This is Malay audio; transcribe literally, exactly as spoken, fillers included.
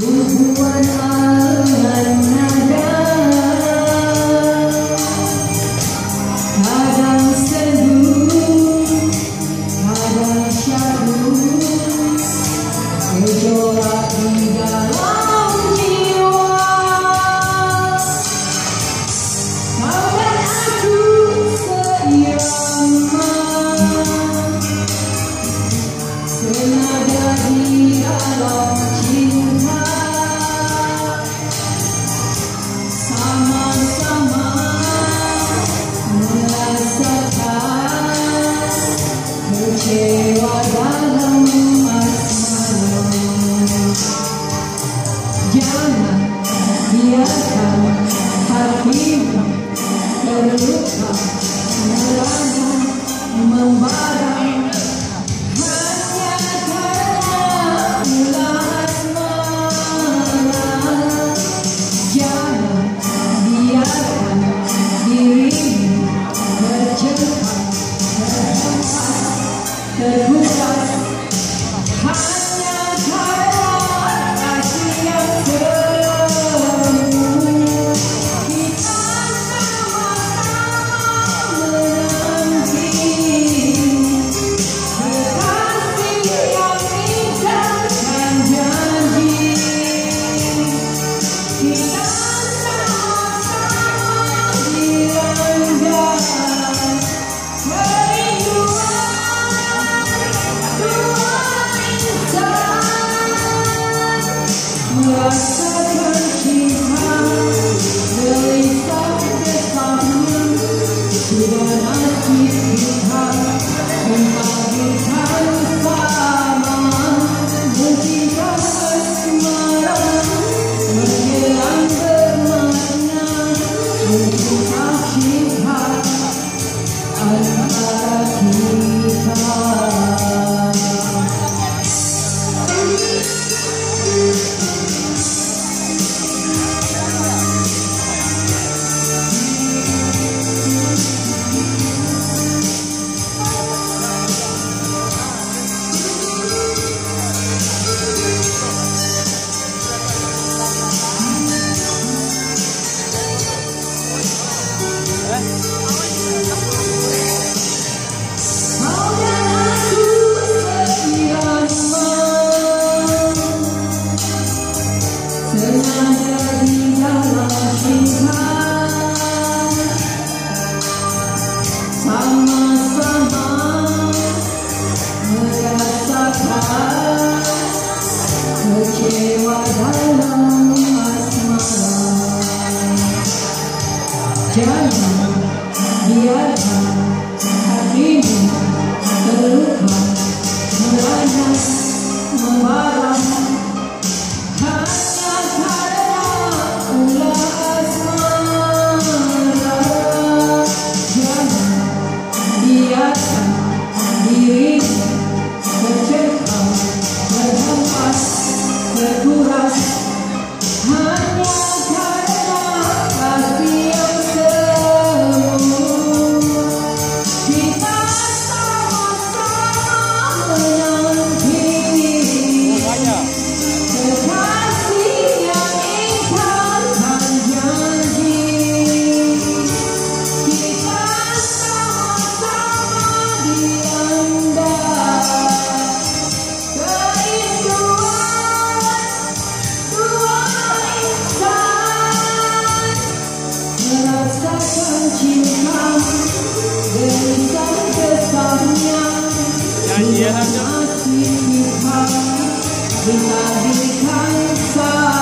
Tumpuan angan nada, kadang sendu, kadang syahdu, gejolak di dalam jiwa. Kau dan aku seirama, senada di dalam cinta, sama-sama merasakan kecewa dalam asmara. Jangan biarkan hatimu terluka, merana, membara, hanya karena ulah asmara. Jangan biarkan dirimu terjebak, terhempas, terbukas, hanya karena kasih yang semu. Kita sama-sama menanti kekasih yang ingkarkan janji. Kita sama-sama dilanda kerinduan dua insan, merasakan cinta gelisah desahnya. Sudah nasib kita menghadirkan sama, mencinta asmara, menjelang bermakna untuk cinta antara kita. Kau dan aku seirama, senada di dalam cinta, sama-sama merasakan kecewa dalam asmara. Jangan biarkan hatimu terluka, merana, membara, hanya karena ulah asmara. Jangan biarkan dirimu terjebak, terhempas, terkuras, hanya karena kasih yang semu. Kita sama-sama menanti kekasih yang ingkarkan janji. Kita sama-sama dilanda kerinduan dua insan, merasakan cinta gelisah desahnya. Sudah nasib kita dihadirkan sama.